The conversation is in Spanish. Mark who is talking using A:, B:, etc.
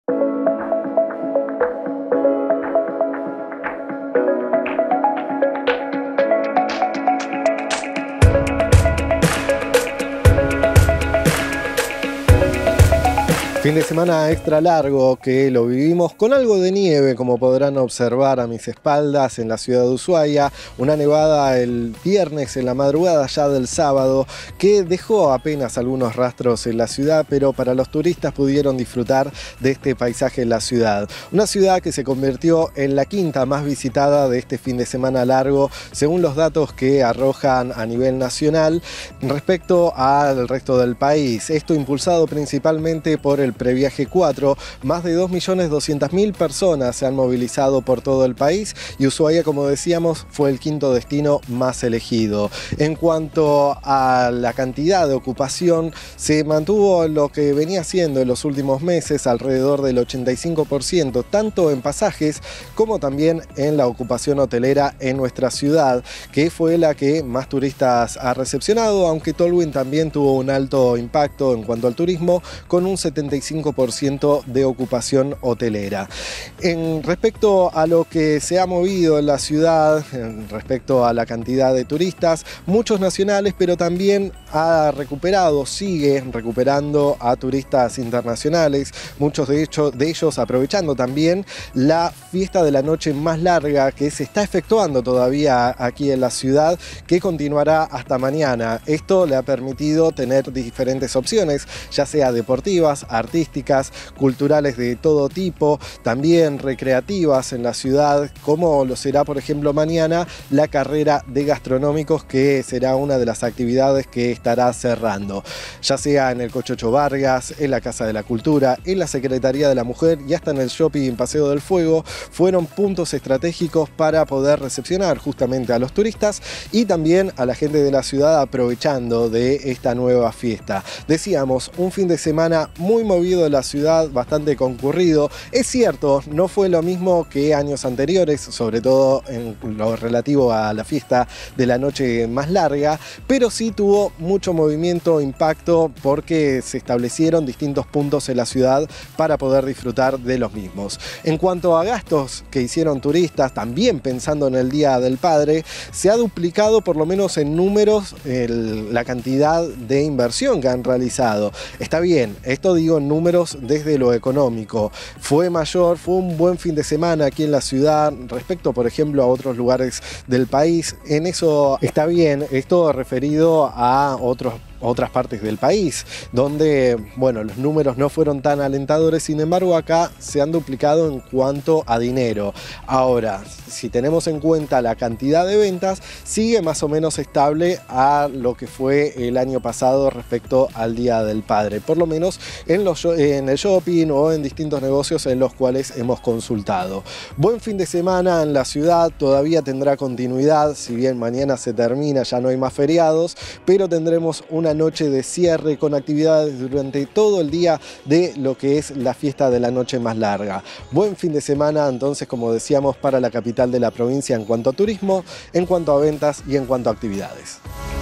A: Fin de semana extra largo que lo vivimos con algo de nieve, como podrán observar a mis espaldas en la ciudad de Ushuaia. Una nevada el viernes en la madrugada ya del sábado que dejó apenas algunos rastros en la ciudad, pero para los turistas pudieron disfrutar de este paisaje en la ciudad. Una ciudad que se convirtió en la quinta más visitada de este fin de semana largo, según los datos que arrojan a nivel nacional respecto al resto del país. Esto impulsado principalmente por el Previaje 4, más de 2.200.000 personas se han movilizado por todo el país y Ushuaia, como decíamos, fue el quinto destino más elegido. En cuanto a la cantidad de ocupación, se mantuvo lo que venía siendo en los últimos meses, alrededor del 85%, tanto en pasajes como también en la ocupación hotelera en nuestra ciudad, que fue la que más turistas ha recepcionado, aunque Tolwyn también tuvo un alto impacto en cuanto al turismo, con un 75% de ocupación hotelera. En respecto a lo que se ha movido en la ciudad, respecto a la cantidad de turistas, muchos nacionales, pero también sigue recuperando a turistas internacionales, muchos de ellos aprovechando también la fiesta de la noche más larga que se está efectuando todavía aquí en la ciudad, que continuará hasta mañana. Esto le ha permitido tener diferentes opciones, ya sea deportivas, artísticas, culturales de todo tipo, también recreativas en la ciudad, como lo será, por ejemplo, mañana la carrera de gastronómicos, que será una de las actividades que estará cerrando, ya sea en el Cochocho Vargas, en la Casa de la Cultura, en la Secretaría de la Mujer y hasta en el Shopping Paseo del Fuego. Fueron puntos estratégicos para poder recepcionar justamente a los turistas y también a la gente de la ciudad, aprovechando de esta nueva fiesta. Decíamos, un fin de semana muy movido de la ciudad, bastante concurrido. Es cierto, no fue lo mismo que años anteriores, sobre todo en lo relativo a la fiesta de la noche más larga, pero sí tuvo mucho movimiento, impacto, porque se establecieron distintos puntos en la ciudad para poder disfrutar de los mismos. En cuanto a gastos que hicieron turistas, también pensando en el Día del Padre, se ha duplicado, por lo menos en números, la cantidad de inversión que han realizado. Está bien, esto digo en números desde lo económico. Fue mayor, fue un buen fin de semana aquí en la ciudad respecto, por ejemplo, a otros lugares del país. En eso está bien, esto referido a otras partes del país, donde, bueno, los números no fueron tan alentadores. Sin embargo, acá se han duplicado en cuanto a dinero. Ahora, si tenemos en cuenta la cantidad de ventas, sigue más o menos estable a lo que fue el año pasado respecto al Día del Padre, por lo menos en el shopping o en distintos negocios en los cuales hemos consultado. Buen fin de semana en la ciudad, todavía tendrá continuidad, si bien mañana se termina, ya no hay más feriados, pero tendremos una noche de cierre con actividades durante todo el día de lo que es la fiesta de la noche más larga. Buen fin de semana entonces, como decíamos, para la capital de la provincia en cuanto a turismo, en cuanto a ventas y en cuanto a actividades.